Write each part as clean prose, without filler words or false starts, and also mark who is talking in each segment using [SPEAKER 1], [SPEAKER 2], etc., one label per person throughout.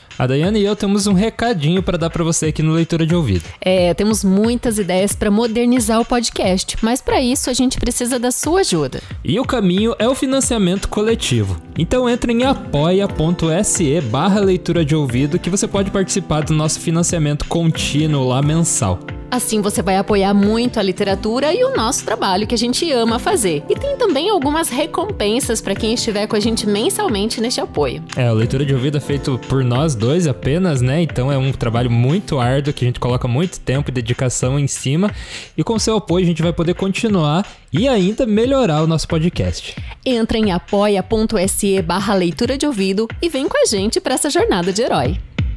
[SPEAKER 1] A Daiane e eu temos um recadinho para dar para você aqui no Leitura de Ouvido.
[SPEAKER 2] Temos muitas ideias para modernizar o podcast, mas para isso a gente precisa da sua ajuda.
[SPEAKER 1] E o caminho é o financiamento coletivo. Então entre em apoia.se/leitura de ouvido que você pode participar do nosso financiamento contínuo lá mensal.
[SPEAKER 2] Assim você vai apoiar muito a literatura e o nosso trabalho que a gente ama fazer. E tem também algumas recompensas para quem estiver com a gente mensalmente neste apoio.
[SPEAKER 1] O Leitura de Ouvido é feito por nós dois apenas, né? Então é um trabalho muito árduo que a gente coloca muito tempo e dedicação em cima. E com seu apoio a gente vai poder continuar e ainda melhorar o nosso podcast.
[SPEAKER 2] Entra em apoia.se/leitura de ouvido e vem com a gente para essa jornada de herói.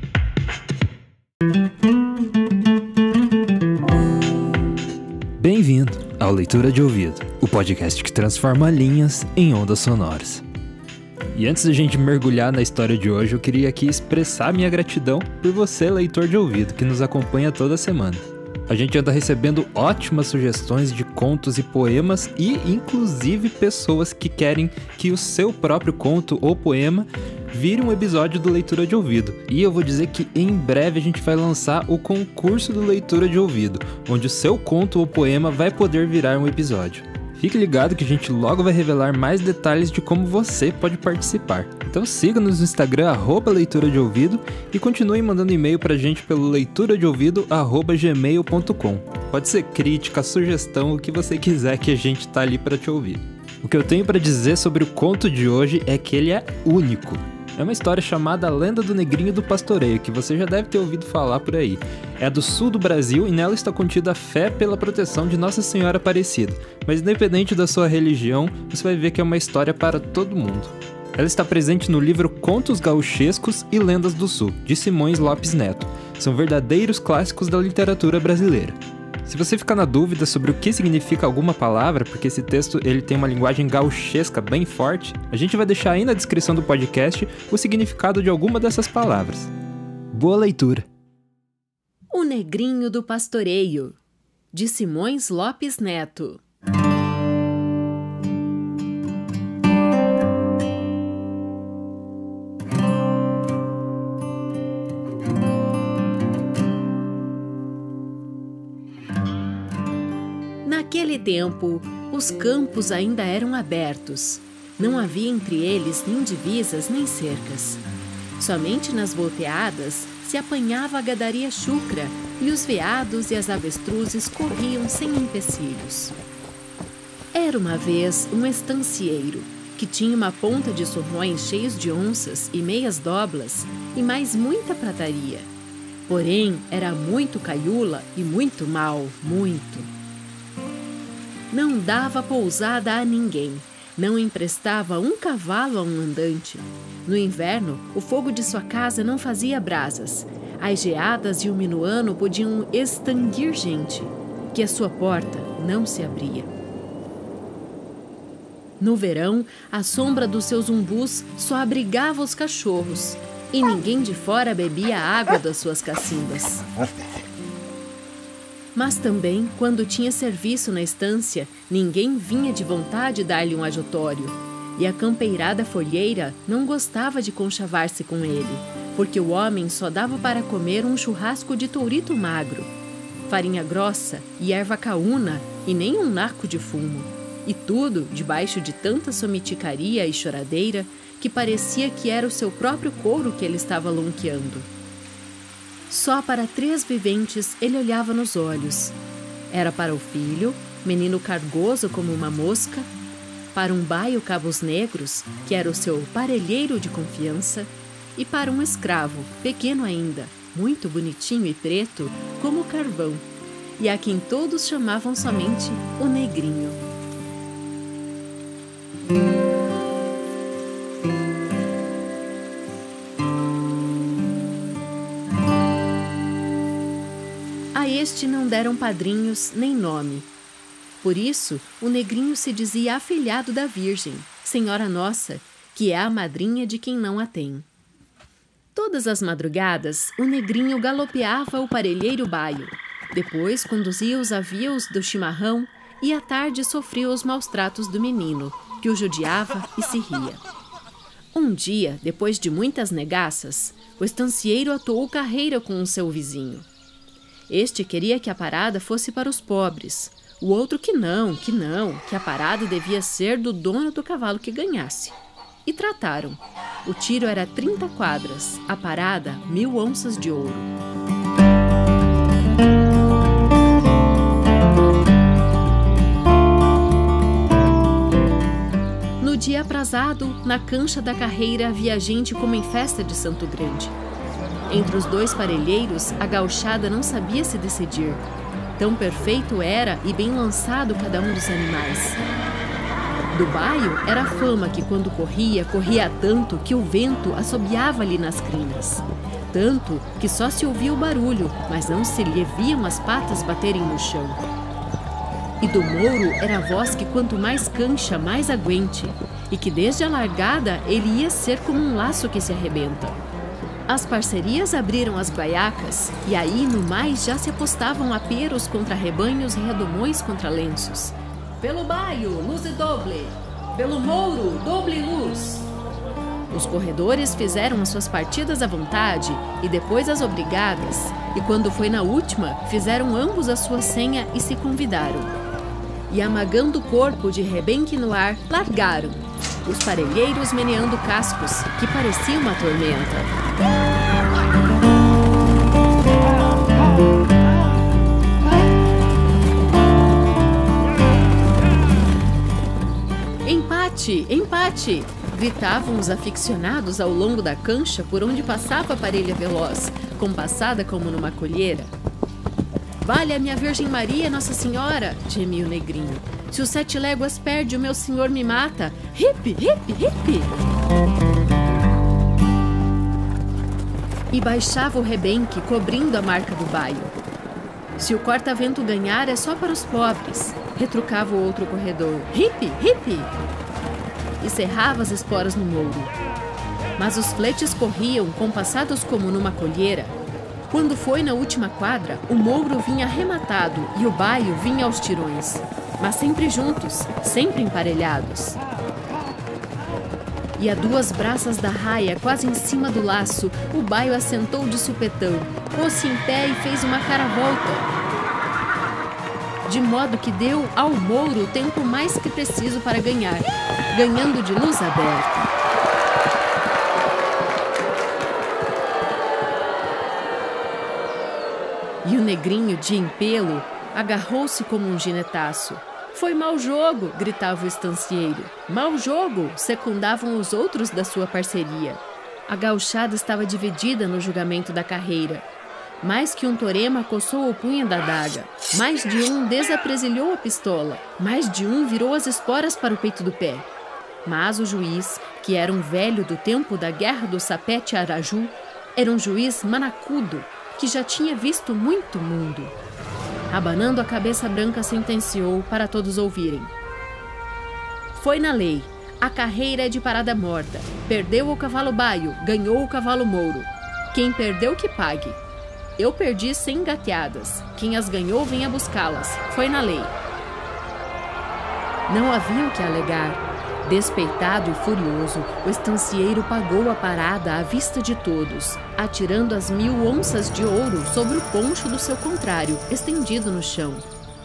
[SPEAKER 1] Bem-vindo ao Leitura de Ouvido, o podcast que transforma linhas em ondas sonoras. E antes da gente mergulhar na história de hoje, eu queria aqui expressar minha gratidão por você, leitor de ouvido, que nos acompanha toda semana. A gente anda recebendo ótimas sugestões de contos e poemas e, inclusive, pessoas que querem que o seu próprio conto ou poema vire um episódio do Leitura de Ouvido. E eu vou dizer que em breve a gente vai lançar o concurso do Leitura de Ouvido, onde o seu conto ou poema vai poder virar um episódio. Fique ligado que a gente logo vai revelar mais detalhes de como você pode participar. Então siga-nos no Instagram, @leitura de ouvido, e continue mandando e-mail pra gente pelo leituradeouvido@gmail.com. Pode ser crítica, sugestão, o que você quiser, que a gente tá ali pra te ouvir. O que eu tenho pra dizer sobre o conto de hoje é que ele é único. É uma história chamada A Lenda do Negrinho do Pastoreio, que você já deve ter ouvido falar por aí. É do sul do Brasil e nela está contida a fé pela proteção de Nossa Senhora Aparecida. Mas independente da sua religião, você vai ver que é uma história para todo mundo. Ela está presente no livro Contos Gauchescos e Lendas do Sul, de Simões Lopes Neto. São verdadeiros clássicos da literatura brasileira. Se você ficar na dúvida sobre o que significa alguma palavra, porque esse texto ele tem uma linguagem gauchesca bem forte, a gente vai deixar aí na descrição do podcast o significado de alguma dessas palavras. Boa leitura!
[SPEAKER 2] O Negrinho do Pastoreio, de Simões Lopes Neto. Naquele tempo, os campos ainda eram abertos. Não havia entre eles nem divisas nem cercas. Somente nas volteadas se apanhava a gadaria chucra e os veados e as avestruzes corriam sem empecilhos. Era uma vez um estancieiro que tinha uma ponta de sorrões cheios de onças e meias doblas e mais muita prataria. Porém, era muito caiula e muito mau, muito. Não dava pousada a ninguém, não emprestava um cavalo a um andante. No inverno, o fogo de sua casa não fazia brasas. As geadas e o minuano podiam extinguir gente, que a sua porta não se abria. No verão, a sombra dos seus umbus só abrigava os cachorros, e ninguém de fora bebia a água das suas cacimbas. Mas também, quando tinha serviço na estância, ninguém vinha de vontade dar-lhe um ajutório. E a campeirada folheira não gostava de conchavar-se com ele, porque o homem só dava para comer um churrasco de tourito magro, farinha grossa e erva caúna e nem um naco de fumo. E tudo debaixo de tanta somiticaria e choradeira que parecia que era o seu próprio couro que ele estava lonqueando. Só para 3 viventes ele olhava nos olhos. Era para o filho, menino cargoso como uma mosca, para um baio cabos negros, que era o seu parelheiro de confiança, e para um escravo, pequeno ainda, muito bonitinho e preto, como o carvão, e a quem todos chamavam somente o Negrinho. A este não deram padrinhos nem nome. Por isso, o Negrinho se dizia afilhado da Virgem, Senhora Nossa, que é a madrinha de quem não a tem. Todas as madrugadas, o Negrinho galopeava o parelheiro baio, depois conduzia os avios do chimarrão e à tarde sofria os maus tratos do menino, que o judiava e se ria. Um dia, depois de muitas negaças, o estancieiro atuou carreira com o seu vizinho. Este queria que a parada fosse para os pobres. O outro que a parada devia ser do dono do cavalo que ganhasse. E trataram. O tiro era 30 quadras, a parada 1000 onças de ouro. No dia aprazado, na cancha da carreira havia gente como em festa de Santo Grande. Entre os dois parelheiros, a gauchada não sabia se decidir. Tão perfeito era e bem lançado cada um dos animais. Do baio era a fama que quando corria tanto que o vento assobiava-lhe nas crinas. Tanto que só se ouvia o barulho, mas não se lhe viam as patas baterem no chão. E do mouro era a voz que quanto mais cancha, mais aguente, e que desde a largada ele ia ser como um laço que se arrebenta. As parcerias abriram as baiacas, e aí no mais já se apostavam aperos contra rebanhos e redomões contra lenços. Pelo baio, luz e doble. Pelo mouro, doble luz. Os corredores fizeram as suas partidas à vontade e depois as obrigadas, e quando foi na última, fizeram ambos a sua senha e se convidaram. E amagando o corpo de rebenque no ar, largaram, os parelheiros meneando cascos, que parecia uma tormenta. Empate! Empate! Gritavam os aficionados ao longo da cancha por onde passava a parelha veloz, compassada como numa colheira. Vale a minha Virgem Maria, Nossa Senhora! Gemia o negrinho. Se os 7 léguas perde, o meu senhor me mata. Hip, hip, hip! E baixava o rebenque, cobrindo a marca do baio. Se o corta-vento ganhar, é só para os pobres, retrucava o outro corredor. Hip, hip! E cerrava as esporas no mouro. Mas os fletes corriam, compassados como numa colheira. Quando foi na última quadra, o mouro vinha arrematado e o baio vinha aos tirões. Mas sempre juntos, sempre emparelhados. E a 2 braças da raia, quase em cima do laço, o baio assentou de supetão, pôs-se em pé e fez uma caravolta. De modo que deu ao mouro o tempo mais que preciso para ganhar, ganhando de luz aberta. E o negrinho, de empelo, agarrou-se como um ginetaço. Foi mau jogo, gritava o estancieiro. Mau jogo, secundavam os outros da sua parceria. A gauchada estava dividida no julgamento da carreira. Mais que um torema coçou o punho da adaga. Mais de um desapresilhou a pistola. Mais de um virou as esporas para o peito do pé. Mas o juiz, que era um velho do tempo da guerra do Sapete Araju, era um juiz manacudo, que já tinha visto muito mundo. Abanando a cabeça branca, sentenciou para todos ouvirem. Foi na lei. A carreira é de parada morta. Perdeu o cavalo baio, ganhou o cavalo mouro. Quem perdeu que pague. Eu perdi 100 gateadas. Quem as ganhou venha buscá-las. Foi na lei. Não havia o que alegar. Despeitado e furioso, o estancieiro pagou a parada à vista de todos, atirando as 1000 onças de ouro sobre o poncho do seu contrário, estendido no chão.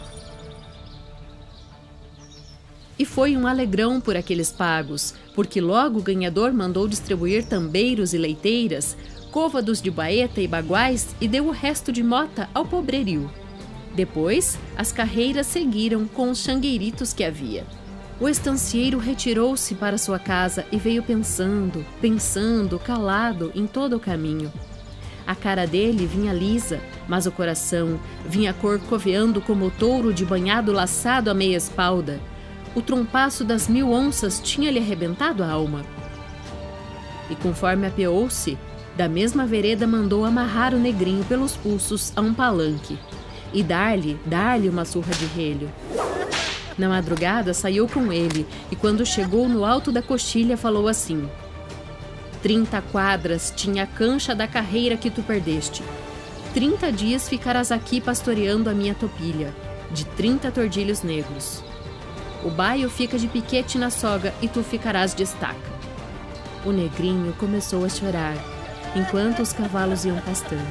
[SPEAKER 2] E foi um alegrão por aqueles pagos, porque logo o ganhador mandou distribuir tambeiros e leiteiras, côvados de baeta e baguais e deu o resto de mota ao pobrerio. Depois, as carreiras seguiram com os xangueiritos que havia. O estancieiro retirou-se para sua casa e veio pensando, calado em todo o caminho. A cara dele vinha lisa, mas o coração vinha corcoveando como o touro de banhado laçado à meia espalda. O trompaço das 1000 onças tinha-lhe arrebentado a alma. E conforme apeou-se, da mesma vereda mandou amarrar o negrinho pelos pulsos a um palanque e dar-lhe uma surra de relho. Na madrugada saiu com ele e quando chegou no alto da coxilha falou assim: 30 quadras tinha a cancha da carreira que tu perdeste. 30 dias ficarás aqui pastoreando a minha topilha, de 30 tordilhos negros. O baio fica de piquete na soga e tu ficarás de estaca. o negrinho começou a chorar, enquanto os cavalos iam pastando.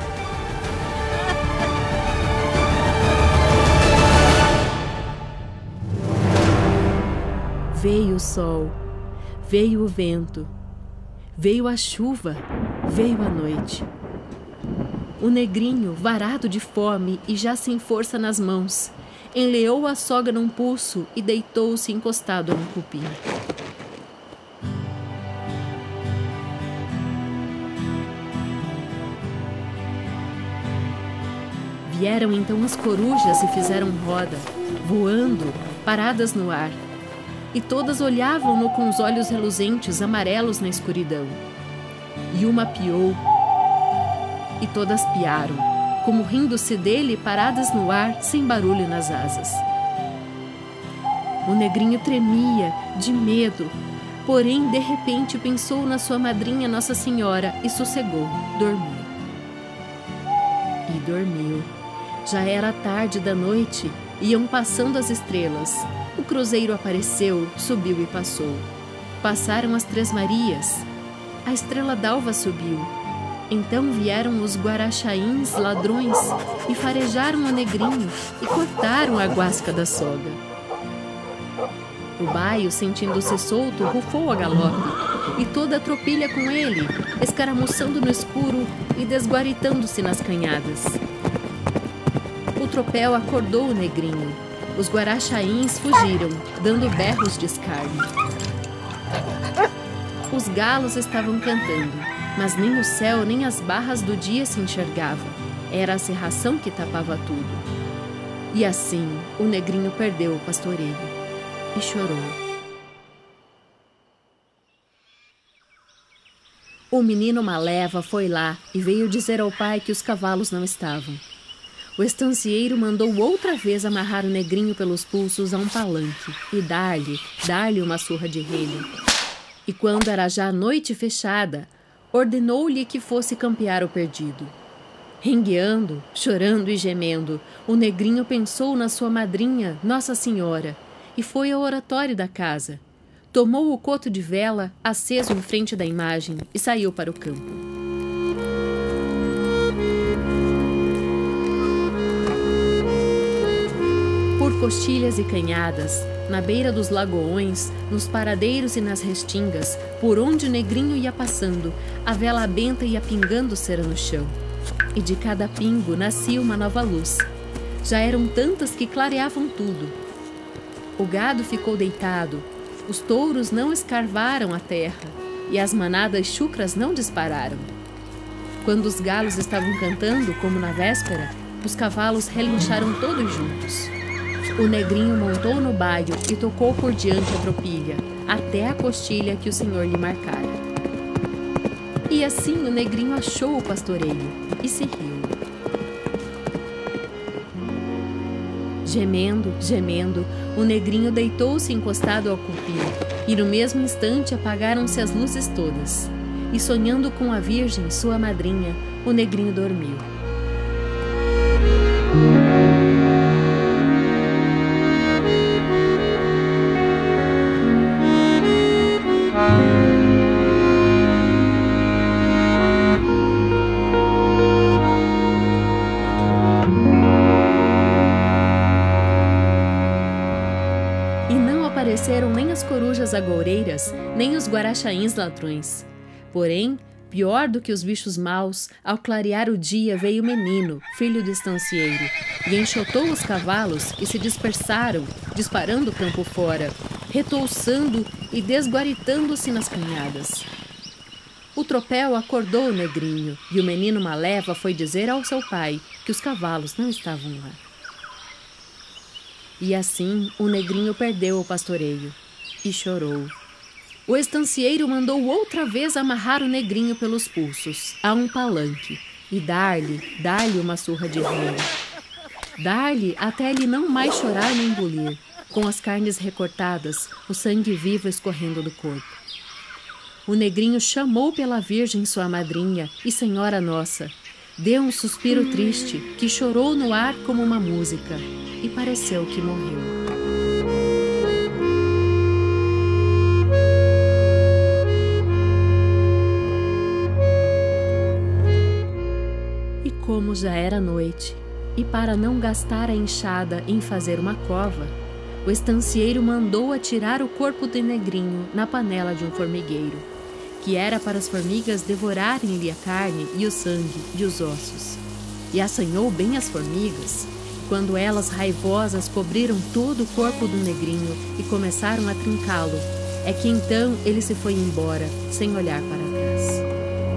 [SPEAKER 2] Veio o sol, veio o vento, veio a chuva, veio a noite. O negrinho, varado de fome e já sem força nas mãos, enleou a soga num pulso e deitou-se encostado a um cupim. Vieram então as corujas e fizeram roda, voando, paradas no ar. E todas olhavam-no com os olhos reluzentes, amarelos na escuridão. E uma piou, e todas piaram, como rindo-se dele, paradas no ar, sem barulho nas asas. O negrinho tremia, de medo, porém, de repente, pensou na sua madrinha Nossa Senhora e sossegou, dormiu. E dormiu. Já era tarde da noite, iam passando as estrelas. O cruzeiro apareceu, subiu e passou. Passaram as Três Marias. A estrela d'alva subiu. Então vieram os guaraxaíns ladrões e farejaram o negrinho e cortaram a guasca da soga. O baio, sentindo-se solto, rufou a galope, e toda a tropilha com ele, escaramuçando no escuro e desguaritando-se nas canhadas. O tropel acordou o negrinho. Os guaraxaíns fugiram, dando berros de escárnio. Os galos estavam cantando, mas nem o céu nem as barras do dia se enxergavam. Era a cerração que tapava tudo. E assim, o negrinho perdeu o pastoreio e chorou. O menino Maleva foi lá e veio dizer ao pai que os cavalos não estavam. O estancieiro mandou outra vez amarrar o negrinho pelos pulsos a um palanque e dar-lhe uma surra de relho. E quando era já noite fechada, ordenou-lhe que fosse campear o perdido. Rengueando, chorando e gemendo, o negrinho pensou na sua madrinha, Nossa Senhora, e foi ao oratório da casa. Tomou o coto de vela, aceso em frente da imagem, e saiu para o campo. Por costilhas e canhadas, na beira dos lagoões, nos paradeiros e nas restingas, por onde o negrinho ia passando, a vela benta ia pingando cera no chão. E de cada pingo nascia uma nova luz. Já eram tantas que clareavam tudo. O gado ficou deitado, os touros não escarvaram a terra e as manadas chucras não dispararam. Quando os galos estavam cantando, como na véspera, os cavalos relincharam todos juntos. O negrinho montou no baio e tocou por diante a tropilha, até a costilha que o senhor lhe marcara. E assim o negrinho achou o pastoreio e se riu. Gemendo, gemendo, o negrinho deitou-se encostado ao cupim, e no mesmo instante apagaram-se as luzes todas. E sonhando com a Virgem, sua madrinha, o negrinho dormiu. Apareceram nem as corujas agoureiras, nem os guaraxaíns ladrões. Porém, pior do que os bichos maus, ao clarear o dia veio o menino, filho do estancieiro, e enxotou os cavalos que se dispersaram, disparando o campo fora, retouçando e desguaritando-se nas canhadas. O tropel acordou o negrinho, e o menino Maleva foi dizer ao seu pai que os cavalos não estavam lá. E assim o negrinho perdeu o pastoreio e chorou. O estancieiro mandou outra vez amarrar o negrinho pelos pulsos a um palanque e dar-lhe uma surra de relho. Dar-lhe até ele não mais chorar nem engolir, com as carnes recortadas, o sangue vivo escorrendo do corpo. O negrinho chamou pela Virgem sua madrinha e Senhora Nossa. Deu um suspiro triste, que chorou no ar como uma música, e pareceu que morreu. Como já era noite, e para não gastar a enxada em fazer uma cova, o estancieiro mandou atirar o corpo do negrinho na panela de um formigueiro, que era para as formigas devorarem-lhe a carne e o sangue e os ossos. E assanhou bem as formigas, quando elas raivosas cobriram todo o corpo do negrinho e começaram a trincá-lo. É que então ele se foi embora, sem olhar para trás.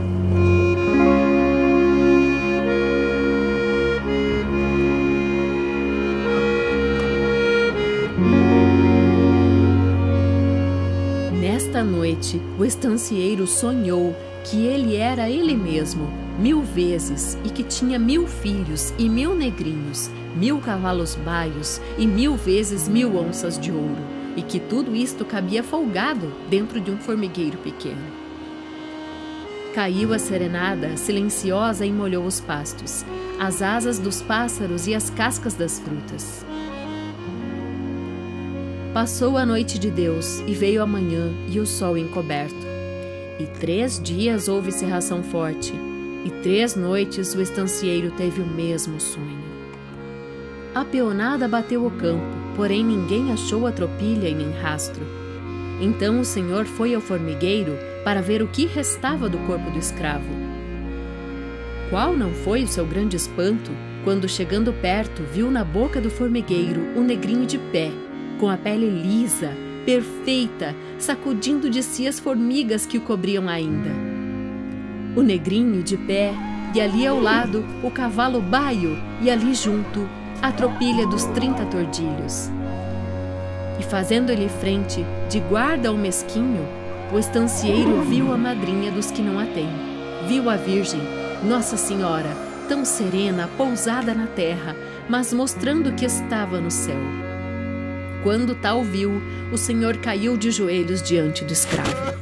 [SPEAKER 2] Nesta noite, o estancieiro sonhou que ele era ele mesmo, 1000 vezes, e que tinha 1000 filhos e 1000 negrinhos, 1000 cavalos baios e 1000 vezes 1000 onças de ouro, e que tudo isto cabia folgado dentro de um formigueiro pequeno. Caiu a serenada, silenciosa, e molhou os pastos, as asas dos pássaros e as cascas das frutas. Passou a noite de Deus, e veio a manhã, e o sol encoberto. E 3 dias houve cerração forte, e 3 noites o estancieiro teve o mesmo sonho. A peonada bateu o campo, porém ninguém achou a tropilha e nem rastro. Então o senhor foi ao formigueiro para ver o que restava do corpo do escravo. Qual não foi o seu grande espanto, quando, chegando perto, viu na boca do formigueiro o negrinho de pé, com a pele lisa, perfeita, sacudindo de si as formigas que o cobriam ainda. O negrinho de pé, e ali ao lado o cavalo baio, e ali junto a tropilha dos 30 tordilhos. E fazendo-lhe frente, de guarda ao mesquinho, o estancieiro viu a madrinha dos que não a têm, viu a Virgem, Nossa Senhora, tão serena, pousada na terra, mas mostrando que estava no céu. Quando tal viu, o senhor caiu de joelhos diante do escravo.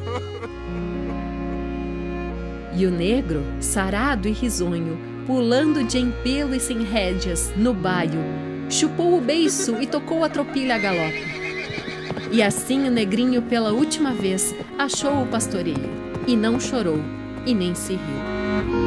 [SPEAKER 2] E o negro, sarado e risonho, pulando de empelo e sem rédeas, no baio, chupou o beiço e tocou a tropilha a galope. E assim o negrinho, pela última vez, achou o pastoreio, e não chorou, e nem se riu.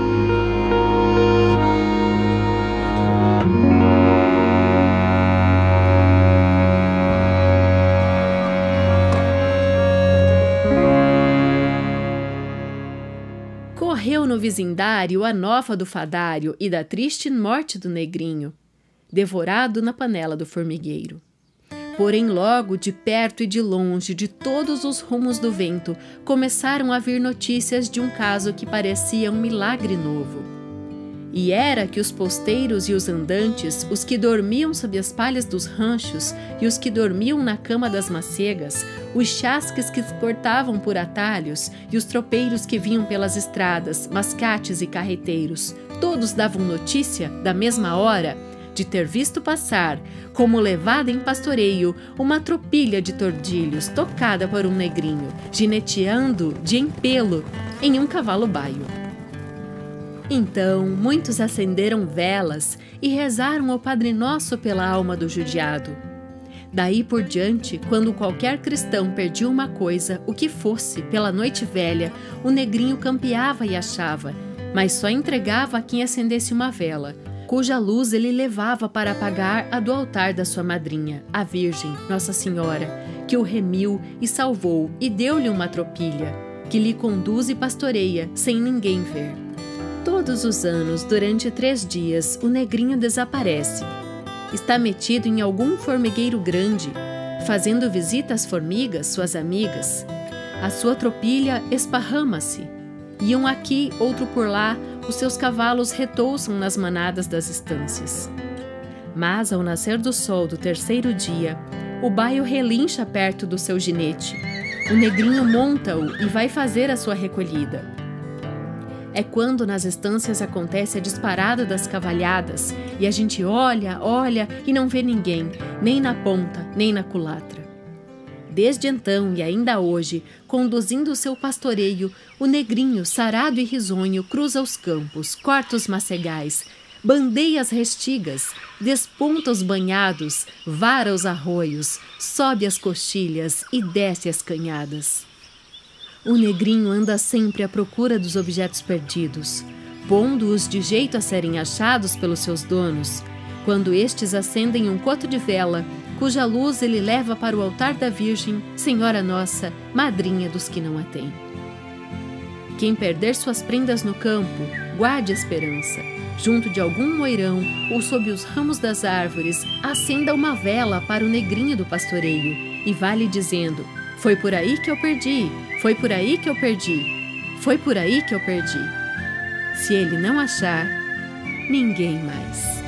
[SPEAKER 2] Correu no vizindário a nova do fadário e da triste morte do negrinho, devorado na panela do formigueiro. Porém logo, de perto e de longe, de todos os rumos do vento, começaram a vir notícias de um caso que parecia um milagre novo. E era que os posteiros e os andantes, os que dormiam sob as palhas dos ranchos e os que dormiam na cama das macegas, os chasques que cortavam por atalhos e os tropeiros que vinham pelas estradas, mascates e carreteiros, todos davam notícia, da mesma hora, de ter visto passar, como levada em pastoreio, uma tropilha de tordilhos tocada por um negrinho, gineteando de empelo em um cavalo baio. Então, muitos acenderam velas e rezaram ao Padre Nosso pela alma do judiado. Daí por diante, quando qualquer cristão perdia uma coisa, o que fosse, pela noite velha, o negrinho campeava e achava, mas só entregava a quem acendesse uma vela, cuja luz ele levava para apagar a do altar da sua madrinha, a Virgem, Nossa Senhora, que o remiu e salvou e deu-lhe uma tropilha, que lhe conduz e pastoreia sem ninguém ver. Todos os anos, durante 3 dias, o negrinho desaparece. Está metido em algum formigueiro grande, fazendo visita às formigas, suas amigas. A sua tropilha esparrama-se. E um aqui, outro por lá, os seus cavalos retouçam nas manadas das estâncias. Mas, ao nascer do sol do 3º dia, o baio relincha perto do seu ginete. O negrinho monta-o e vai fazer a sua recolhida. É quando nas estâncias acontece a disparada das cavalhadas e a gente olha, olha e não vê ninguém, nem na ponta, nem na culatra. Desde então e ainda hoje, conduzindo o seu pastoreio, o negrinho, sarado e risonho, cruza os campos, corta os macegais, bandeia as restigas, desponta os banhados, vara os arroios, sobe as coxilhas e desce as canhadas. O negrinho anda sempre à procura dos objetos perdidos. pondo-os de jeito a serem achados pelos seus donos, quando estes acendem um coto de vela, cuja luz ele leva para o altar da Virgem, Senhora Nossa, madrinha dos que não a têm. Quem perder suas prendas no campo, guarde a esperança. Junto de algum moirão ou sob os ramos das árvores, acenda uma vela para o negrinho do pastoreio e vá-lhe dizendo: foi por aí que eu perdi, foi por aí que eu perdi, foi por aí que eu perdi. Se ele não achar, ninguém mais.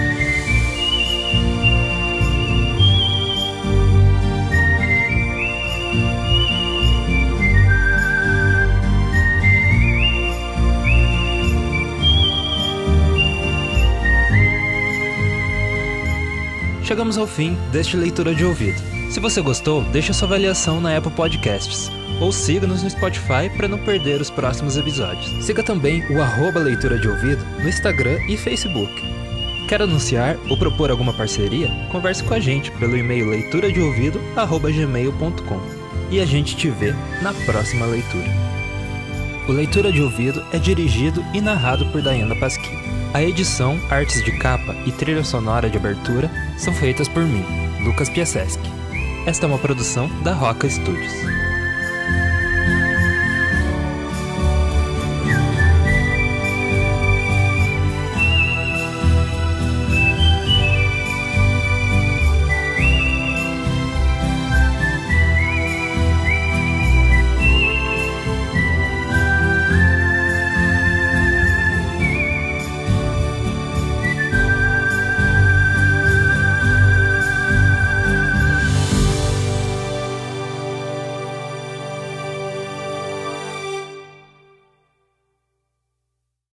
[SPEAKER 1] Chegamos ao fim deste Leitura de Ouvido. Se você gostou, deixe sua avaliação na Apple Podcasts ou siga-nos no Spotify para não perder os próximos episódios. Siga também o @Leitura de Ouvido no Instagram e Facebook. Quer anunciar ou propor alguma parceria? Converse com a gente pelo e-mail leituradeouvido@gmail.com e a gente te vê na próxima leitura. O Leitura de Ouvido é dirigido e narrado por Dayana Pasquim. A edição, artes de capa e trilha sonora de abertura são feitas por mim, Lucas Piaseschi. Esta é uma produção da Roca Studios.